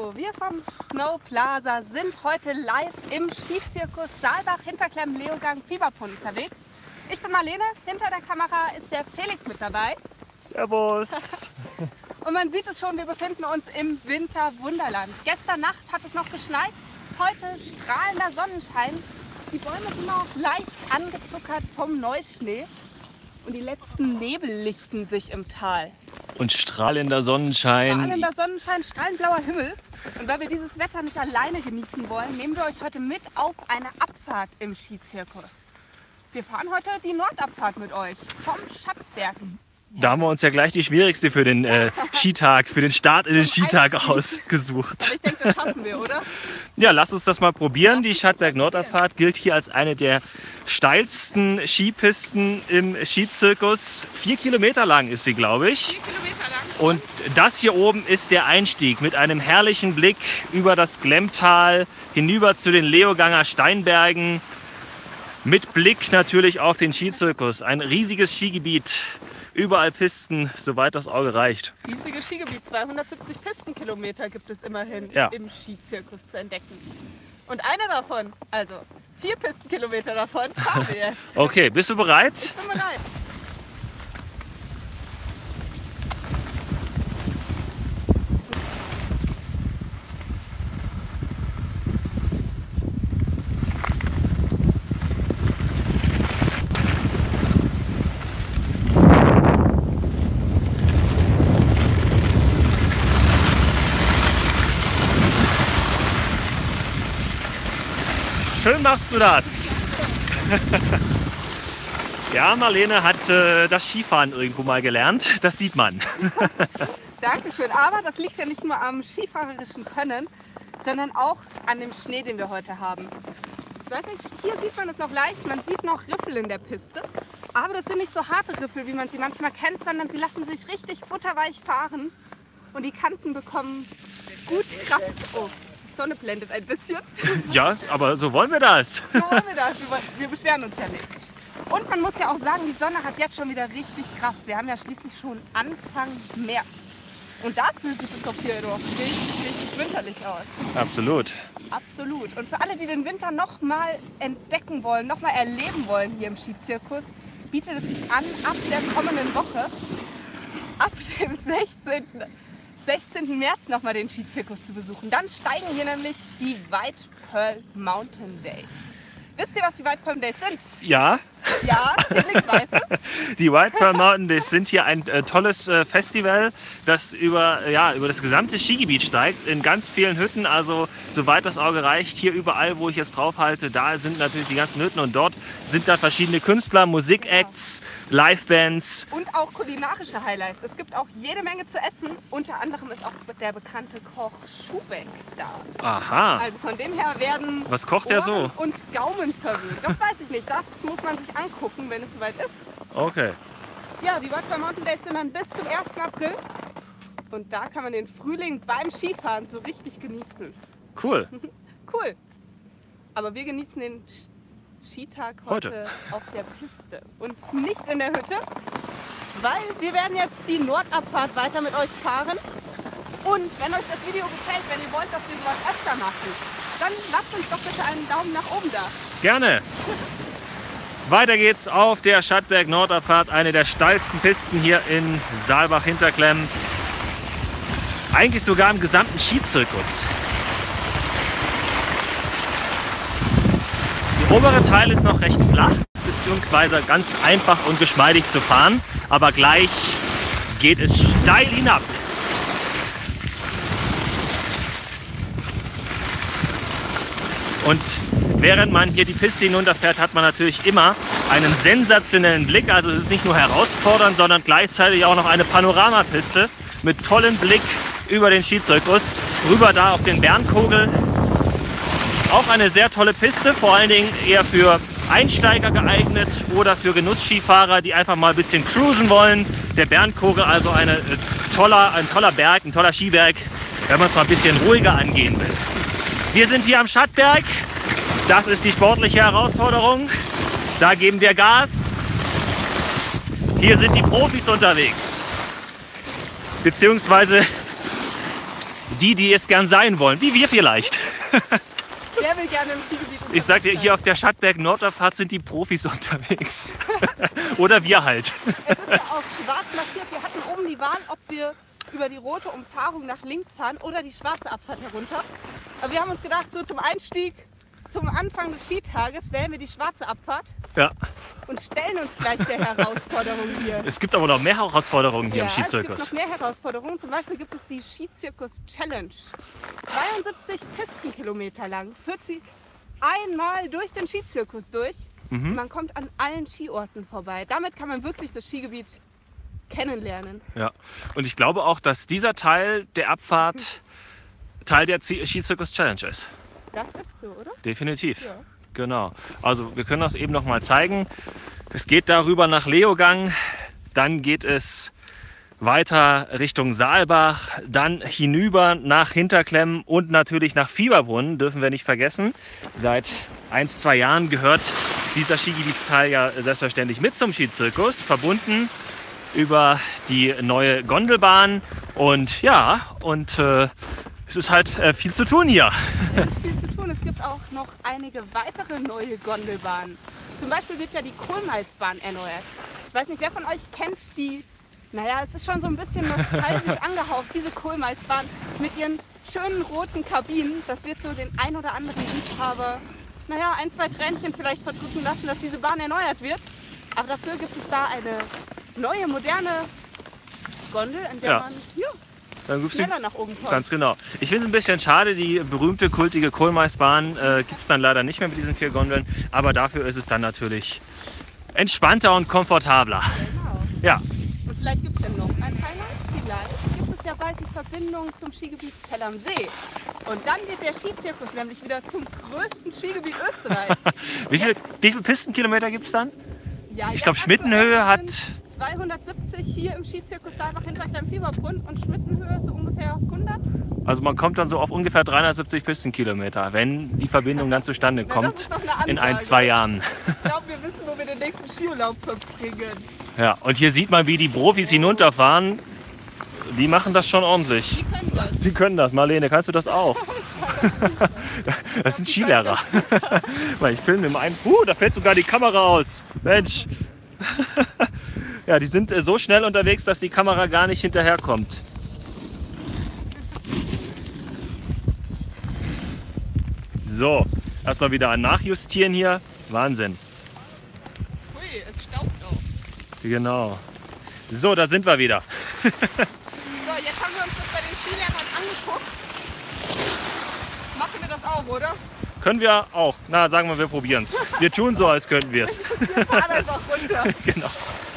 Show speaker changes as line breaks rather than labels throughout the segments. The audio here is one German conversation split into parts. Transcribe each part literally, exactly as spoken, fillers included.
Hallo, wir vom Snow Plaza sind heute live im Skizirkus Saalbach-Hinterklemm-Leogang Fieberpond unterwegs. Ich bin Marlene, hinter der Kamera ist der Felix mit dabei.
Servus!
Und man sieht es schon, wir befinden uns im Winterwunderland. Gestern Nacht hat es noch geschneit, heute strahlender Sonnenschein. Die Bäume sind noch leicht angezuckert vom Neuschnee und die letzten Nebel lichten sich im Tal.
Und strahlender Sonnenschein.
Strahlender Sonnenschein, strahlend blauer Himmel. Und weil wir dieses Wetter nicht alleine genießen wollen, nehmen wir euch heute mit auf eine Abfahrt im Skizirkus. Wir fahren heute die Nordabfahrt mit euch vom Schattberg.
Da haben wir uns ja gleich die schwierigste für den äh, Skitag, für den Start in den
Zum
Skitag
Einstieg.
ausgesucht.
Aber ich denke, das schaffen wir, oder?
Ja, lass uns das mal probieren. Die Schattberg-Nordabfahrt gilt hier als eine der steilsten Skipisten im Skizirkus. Vier Kilometer lang ist sie, glaube ich.
Vier Kilometer lang.
Und das hier oben ist der Einstieg mit einem herrlichen Blick über das Glemmtal hinüber zu den Leoganger Steinbergen. Mit Blick natürlich auf den Skizirkus. Ein riesiges Skigebiet. Überall Pisten, soweit das Auge reicht.
Riesiges Skigebiet, zweihundertsiebzig Pistenkilometer gibt es immerhin
Ja.
im Skizirkus zu entdecken. Und eine davon, also vier Pistenkilometer davon, fahren wir jetzt.
Okay, bist du bereit?
Ich bin bereit.
Schön machst du das. Ja, Marlene hat äh, das Skifahren irgendwo mal gelernt. Das sieht man.
Dankeschön. Aber das liegt ja nicht nur am skifahrerischen Können, sondern auch an dem Schnee, den wir heute haben. Ich weiß nicht, hier sieht man es noch leicht, man sieht noch Riffel in der Piste. Aber das sind nicht so harte Riffel, wie man sie manchmal kennt, sondern sie lassen sich richtig butterweich fahren. Und die Kanten bekommen gut Kraft. Oh, die Sonne blendet ein bisschen.
Ja, aber so wollen wir das.
So wollen wir das. Wir, wir beschweren uns ja nicht. Und man muss ja auch sagen, die Sonne hat jetzt schon wieder richtig Kraft. Wir haben ja schließlich schon Anfang März. Und dafür sieht es doch hier doch richtig, richtig winterlich aus.
Absolut.
Absolut. Und für alle, die den Winter noch mal entdecken wollen, noch mal erleben wollen hier im Skizirkus, bietet es sich an, ab der kommenden Woche, ab dem sechzehnten sechzehnten März noch mal den Skizirkus zu besuchen. Dann steigen hier nämlich die White Pearl Mountain Days. Wisst ihr, was die White Pearl Days sind?
Ja,
Ja, Felix weiß es.
die White Pearl Mountain Days sind hier ein äh, tolles äh, Festival, das über, äh, ja, über das gesamte Skigebiet steigt, in ganz vielen Hütten, also soweit das Auge reicht, hier überall, wo ich jetzt drauf halte, da sind natürlich die ganzen Hütten und dort sind da verschiedene Künstler, Musikacts, Livebands.
Und auch kulinarische Highlights. Es gibt auch jede Menge zu essen. Unter anderem ist auch der bekannte Koch Schubeck da.
Aha,
Also von dem her werden
was kocht er so?
Ohren und Gaumen verwöhnt. Das weiß ich nicht. Das muss man sich angucken, wenn es soweit ist.
Okay.
Ja, die White Pearl Mountain Days sind dann bis zum ersten April. Und da kann man den Frühling beim Skifahren so richtig genießen.
Cool.
Cool. Aber wir genießen den Skitag heute,
Heute.
auf der Piste und nicht in der Hütte, weil wir werden jetzt die Nordabfahrt weiter mit euch fahren. Und wenn euch das Video gefällt, wenn ihr wollt, dass wir sowas öfter machen, dann lasst uns doch bitte einen Daumen nach oben da.
Gerne. Weiter geht's auf der Schattberg-Nordabfahrt, eine der steilsten Pisten hier in Saalbach-Hinterklemm. Eigentlich sogar im gesamten Skizirkus. Der obere Teil ist noch recht flach, beziehungsweise ganz einfach und geschmeidig zu fahren, aber gleich geht es steil hinab. Und während man hier die Piste hinunterfährt, hat man natürlich immer einen sensationellen Blick. Also es ist nicht nur herausfordernd, sondern gleichzeitig auch noch eine Panoramapiste mit tollem Blick über den Skizirkus. Rüber da auf den Bernkogel. Auch eine sehr tolle Piste, vor allen Dingen eher für Einsteiger geeignet oder für Genussskifahrer, die einfach mal ein bisschen cruisen wollen. Der Bernkogel, also eine, äh, toller, ein toller Berg, ein toller Skiberg, wenn man es mal ein bisschen ruhiger angehen will. Wir sind hier am Schattberg. Das ist die sportliche Herausforderung. Da geben wir Gas. Hier sind die Profis unterwegs. Beziehungsweise die, die es gern sein wollen, wie wir vielleicht.
Wer will gerne im Skigebiet
Ich sag dir, hier auf der Schattberg-Nordabfahrt sind die Profis unterwegs. Oder wir halt.
Es ist ja auch schwarz markiert. Wir hatten oben die Wahl, ob wir über die rote Umfahrung nach links fahren oder die schwarze Abfahrt herunter. Aber wir haben uns gedacht, so zum Einstieg, zum Anfang des Skitages wählen wir die schwarze Abfahrt.
Ja.
Und stellen uns gleich der Herausforderung hier.
Es gibt aber noch mehr Herausforderungen hier
Ja,
im Skizirkus.
Es gibt noch mehr Herausforderungen. Zum Beispiel gibt es die Skizirkus Challenge. zweiundsiebzig Pistenkilometer lang. Führt sie einmal durch den Skizirkus durch.
Mhm.
Man kommt an allen Skiorten vorbei. Damit kann man wirklich das Skigebiet kennenlernen.
Ja. Und ich glaube auch, dass dieser Teil der Abfahrt Teil der Skizirkus Challenge ist.
Das ist so, oder?
Definitiv.
Ja.
Genau. Also wir können das eben noch mal zeigen. Es geht darüber nach Leogang, dann geht es weiter Richtung Saalbach, dann hinüber nach Hinterklemm und natürlich nach Fieberbrunn, dürfen wir nicht vergessen. Seit ein, zwei Jahren gehört dieser Skigebietsteil ja selbstverständlich mit zum Skizirkus, verbunden über die neue Gondelbahn. Und ja, und äh, es ist halt äh, viel zu tun hier.
Es ist viel zu tun. Es gibt auch noch einige weitere neue Gondelbahnen. Zum Beispiel wird ja die Kohlmeisbahn erneuert. Ich weiß nicht, wer von euch kennt die, naja, es ist schon so ein bisschen nostalgisch angehaucht, diese Kohlmeisbahn mit ihren schönen roten Kabinen. Das wird so den ein oder anderen Liebhaber, naja, ein, zwei Tränchen vielleicht verdrücken lassen, dass diese Bahn erneuert wird. Aber dafür gibt es da eine neue, moderne Gondel, an der
Ja.
man ja,
Dann gibt's
schneller nach oben kommt.
Ganz genau. Ich finde es ein bisschen schade, die berühmte, kultige Kohlmeisbahn äh, gibt es dann leider nicht mehr mit diesen vier Gondeln. Aber dafür ist es dann natürlich entspannter und komfortabler.
Genau.
Ja,
Und vielleicht gibt es ja noch ein Highlight. Vielleicht gibt es ja bald die Verbindung zum Skigebiet Zell am See. Und dann wird der Skizirkus nämlich wieder zum größten Skigebiet Österreichs.
wie viele wie viel Pistenkilometer gibt es dann?
Ja,
Ich
jetzt
glaube, Schmittenhöhe
aktuell
hat...
sind zweihundertsiebzig hier im Skizirkus Saalbach Hinterklemm Fieberbrunn und Schmittenhöhe so ungefähr hundert.
Also man kommt dann so auf ungefähr dreihundertsiebzig Pistenkilometer, wenn die Verbindung dann zustande
Na, das
kommt
ist doch eine
in ein,
Ansage.
zwei Jahren.
Ich glaube, wir wissen, wo wir den nächsten Skiurlaub verbringen.
Ja, und hier sieht man, wie die Profis hinunterfahren. Die machen das schon ordentlich.
Die können das.
Die können das. Marlene, kannst du das auch? Das sind Skilehrer. Weil ich filme immer ein. Uh, da fällt sogar die Kamera aus. Mensch. Ja, die sind äh, so schnell unterwegs, dass die Kamera gar nicht hinterherkommt. So, erstmal wieder ein Nachjustieren hier. Wahnsinn.
Hui, es staubt auch.
Genau. So, da sind wir wieder.
So, jetzt haben wir uns das bei den Skilehrern angeguckt. Machen wir das auch, oder?
Können wir auch. Na, sagen wir, wir probieren es. Wir tun so, als könnten wir es.
Wir fahren einfach runter.
Genau.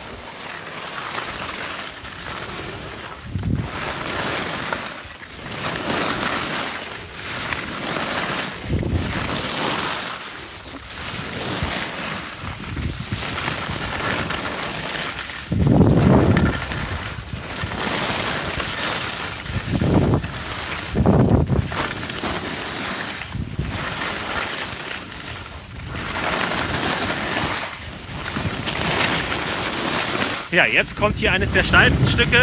Ja, jetzt kommt hier eines der steilsten Stücke.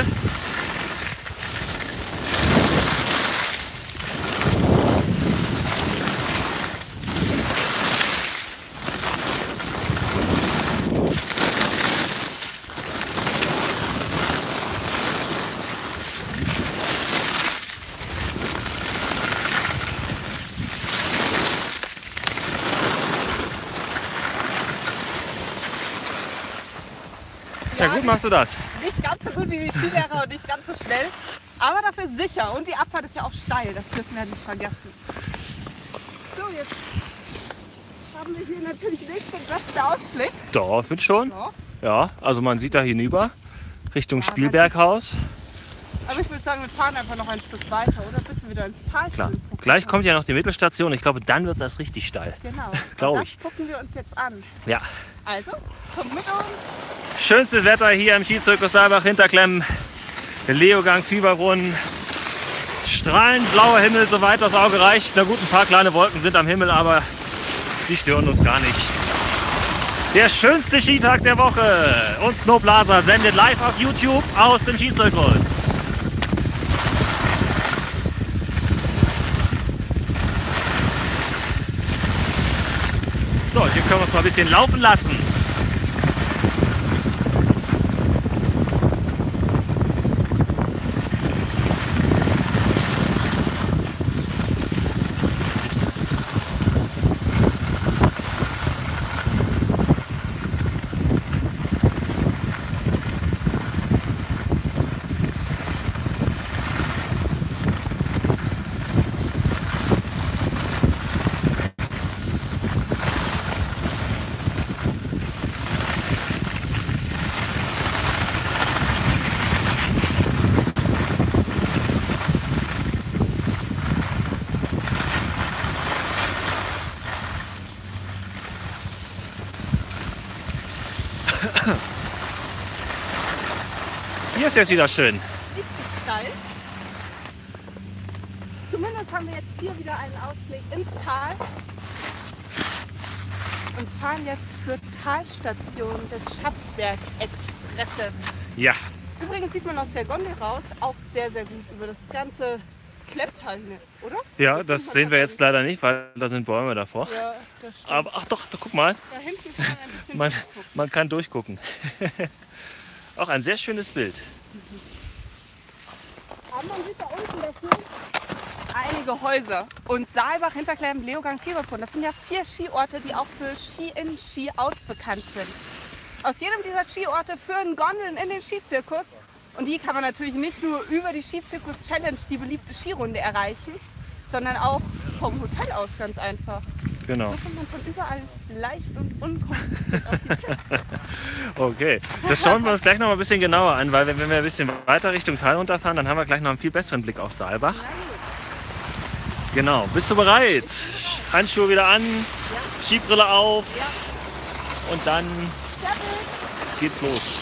Ja, gut machst du das.
Nicht ganz so gut wie die Skilehrer und nicht ganz so schnell, aber dafür sicher. Und die Abfahrt ist ja auch steil, das dürfen wir nicht vergessen. So, jetzt haben wir hier natürlich nicht den besten Ausblick.
Doch, wird schon.
So.
Ja, also man sieht da hinüber Richtung
Ja,
Spielberghaus.
Aber ich würde sagen, wir fahren einfach noch ein Stück weiter, oder? Bis wir wieder ins Tal
Klar.
gucken.
Gleich kommt ja noch die Mittelstation. Ich glaube, dann wird es erst richtig steil.
Genau.
Glaub
Und
ich.
Das gucken wir uns jetzt an.
Ja.
Also, kommt mit uns.
Schönstes Wetter hier im Skizirkus Saalbach Hinterklemm. Leogang, Fieberbrunn. Strahlend blauer Himmel, soweit das Auge reicht. Na gut, ein paar kleine Wolken sind am Himmel, aber die stören uns gar nicht. Der schönste Skitag der Woche. Und Snowblaser sendet live auf YouTube aus dem Skizirkus. So, hier können wir es mal ein bisschen laufen lassen. Hier ist jetzt wieder schön.
Richtig steil. Zumindest haben wir jetzt hier wieder einen Ausblick ins Tal und fahren jetzt zur Talstation des Schattberg-Expresses.
Ja.
Übrigens sieht man aus der Gondel raus auch sehr, sehr gut über das ganze Klepptal hier, oder?
Ja, das sehen wir jetzt leider nicht, weil da sind Bäume davor.
Ja, das stimmt.
Aber ach doch, da, guck mal.
Da hinten kann man ein bisschen
Man,
durchgucken.
man kann durchgucken. Auch ein sehr schönes Bild.
Aber man sieht da unten dafür einige Häuser. Und Saalbach, Hinterklemm, Leogang, Fieberbrunn, das sind ja vier Skiorte, die auch für Ski-In, Ski-Out bekannt sind. Aus jedem dieser Skiorte führen Gondeln in den Skizirkus. Und die kann man natürlich nicht nur über die Skizirkus-Challenge, die beliebte Skirunde, erreichen, sondern auch vom Hotel aus ganz einfach.
Genau.
So kommt man von überall leicht und unkompliziert auf die Piste.
Okay, das schauen wir uns gleich noch mal ein bisschen genauer an, weil wenn wir ein bisschen weiter Richtung Tal runterfahren, dann haben wir gleich noch einen viel besseren Blick auf Saalbach. Genau, bist du bereit? Handschuhe wieder an,
Ja.
Skibrille auf
Ja.
und dann
Stapel.
geht's los.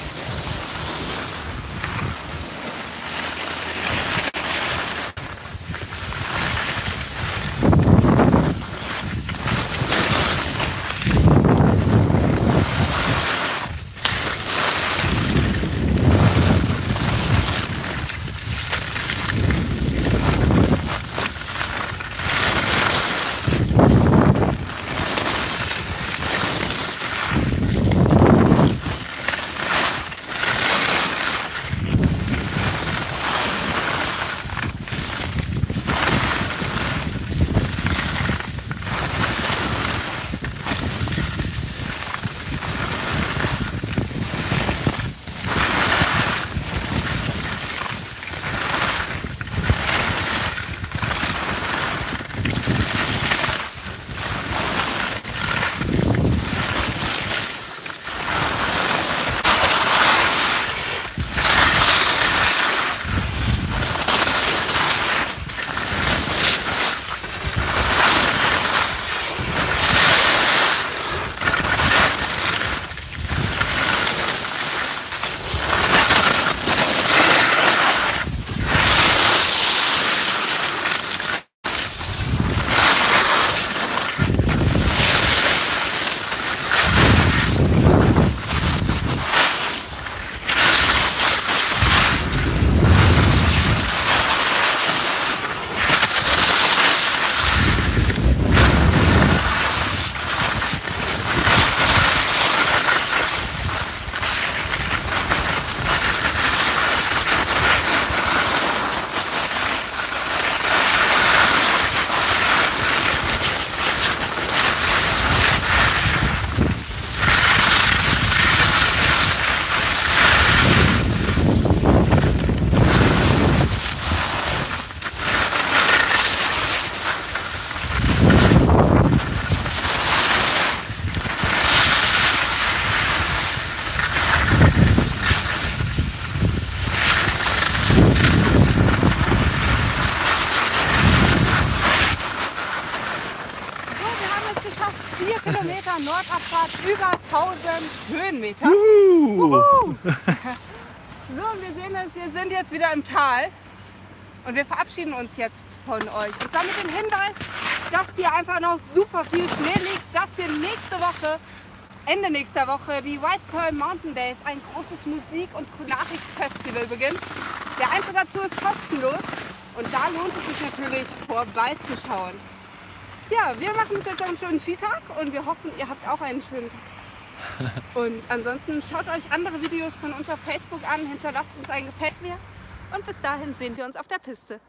vier Kilometer Nordabfahrt über tausend Höhenmeter.
Uh.
Uhu. So, und wir sehen es, wir sind jetzt wieder im Tal und wir verabschieden uns jetzt von euch. Und zwar mit dem Hinweis, dass hier einfach noch super viel Schnee liegt, dass hier nächste Woche, Ende nächster Woche, die White Pearl Mountain Days, ein großes Musik- und Kulinarik-Festival beginnt. Der Eintritt dazu ist kostenlos und da lohnt es sich natürlich vorbeizuschauen. Ja, wir machen uns jetzt einen schönen Skitag und wir hoffen, ihr habt auch einen schönen Tag. Und ansonsten schaut euch andere Videos von uns auf Facebook an, hinterlasst uns ein Gefällt mir und bis dahin sehen wir uns auf der Piste.